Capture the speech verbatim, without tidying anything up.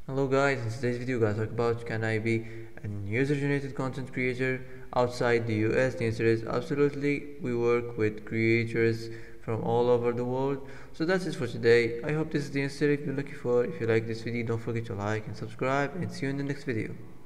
Hello guys, in today's video guys talk about can I be an user generated content creator outside the U S? The answer is absolutely. We work with creators from all over the world. So that's it for today. I hope this is the answer if you're looking for. If you like this video, don't forget to like and subscribe and see you in the next video.